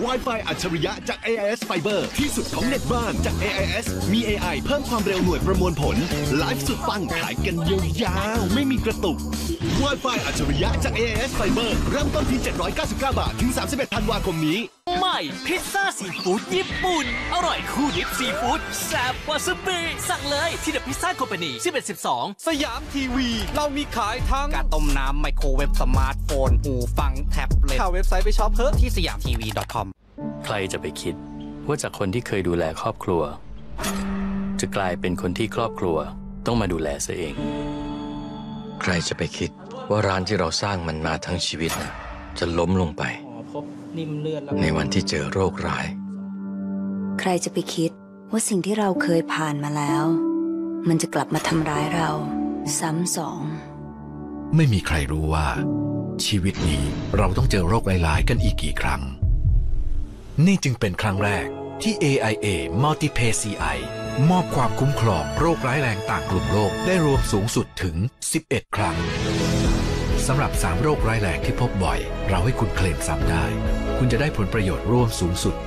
Wi-Fi อัจฉริยะจาก AIS Fiber ที่สุดของเน็ตบ้านจาก AIS มี AI เพิ่มความเร็วหน่วยประมวลผลไลฟ์สุดปังขายกันยาวๆไม่มีกระตุก Wi-Fi อัจฉริยะจาก AIS Fiber เริ่มต้นที่799 บาทถึง31 ธันวาคมนี้ใหม่พิซซ่าซีฟู้ดญี่ปุ่นอร่อยคู่ดิบซีฟู้ดแซ่บวาซาบิสั่งเลยที่เดอะพิซซ่าคอมพานี1112 สยามทีวีเรามีขายทั้งกาต้มน้ำไมโครเวฟสมาร์ทโฟนหูฟังแท็บเล็ตเข้าเว็บไซต์ไปช็อปเพิ่มที่สยามทีวี .com ใครจะไปคิดว่าจากคนที่เคยดูแลครอบครัวจะกลายเป็นคนที่ครอบครัวต้องมาดูแลซะเองใครจะไปคิดว่าร้านที่เราสร้างมันมาทั้งชีวิตนะจะล้มลงไปในวันที่เจอโรคร้ายใครจะไปคิดว่าสิ่งที่เราเคยผ่านมาแล้วมันจะกลับมาทำร้ายเราซ้ำสองไม่มีใครรู้ว่าชีวิตนี้เราต้องเจอโรคหลายๆกันอีกกี่ครั้งนี่จึงเป็นครั้งแรกที่ AIA Multipay CI มอบความคุ้มครองโรคร้ายแรงต่างกลุ่มโรคได้รวมสูงสุดถึง11 ครั้งสำหรับ3โรคร้ายแรงที่พบบ่อยเราให้คุณเคลมซ้ำได้คุณจะได้ผลประโยชน์ร่วมสูงสุด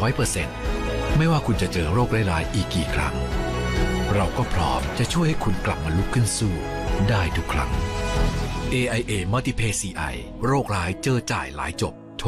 800% ไม่ว่าคุณจะเจอโรคร้ายๆอีกกี่ครั้งเราก็พร้อมจะช่วยให้คุณกลับมาลุกขึ้นสู้ได้ทุกครั้ง AIA Multipay CI โรคร้ายเจอจ่ายหลายจบโทร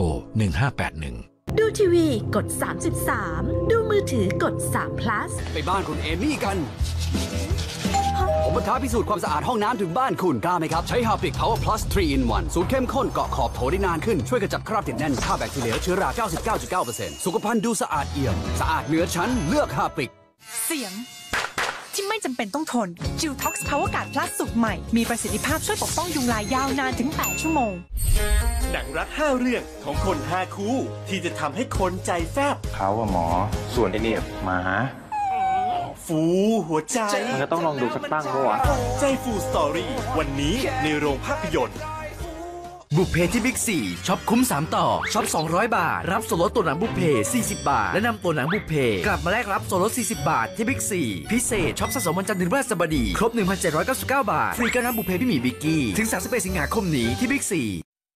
1581 ดูทีวีกด33ดูมือถือกด3 plus ไปบ้านคุณเอมี่กันผมมาท้าพิสูจน์ความสะอาดห้องน้ำถึงบ้านคุณกล้าไหมครับใช้ Harpic Power Plus 3 in 1สูตรเข้มข้นเกาะขอบโถได้นานขึ้นช่วยกระจัดคราบติดแน่นฆ่าแบคทีเรียและเชื้อรา 99.9% สุขภัณฑ์ดูสะอาดเอี่ยมสะอาดเหนือชั้นเลือก Harpic เสียงที่ไม่จำเป็นต้องทน Jiltox Power Guard Plus สูตรใหม่มีประสิทธิภาพช่วยปกป้องยุงลายยาวนานถึง8 ชั่วโมงหนังรัก5 เรื่องของคน5 คู่ที่จะทำให้คนใจแฟบเขาอะหมอส่วนไอเนี่ยหมาฟูหัวใจมันก็ต้องลองดูสักตั้งเพราะว่าใจฟูสตอรี่วันนี้ในโรงภาพยนตร์บุพเพที่บิ๊กซีช็อปคุ้ม3ต่อช็อป200 บาทรับส่วนลดตัวหนังบุพเพ40 บาทและนำตัวหนังบุพเพกลับมาแลกรับส่วนลด40 บาทที่บิ๊กซีพิเศษช็อปสะสมวันจันทร์ถึงพฤหัสบดีครบ 1,799 บาทฟรีกับน้ำบุพเพพี่หมีบิ๊กกี้ถึง31 สิงหาคมนี้ที่บิ๊กซี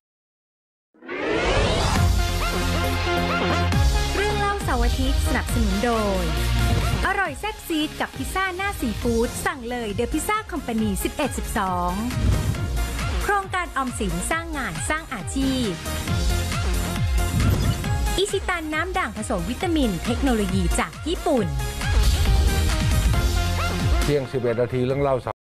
เรื่องเล่าเสาร์อาทิตย์สนับสนุนโดยอร่อยแซ่บซีดกับพิซซ่าหน้าซีฟู้ดสั่งเลยเดอะพิซซ่าคอมพานี1112โครงการออมสินสร้างงานสร้างอาชีพอิชิตันน้ำด่างผสมวิตามินเทคโนโลยีจากญี่ปุ่นเที่ยง11 นาทีเรื่องเล่า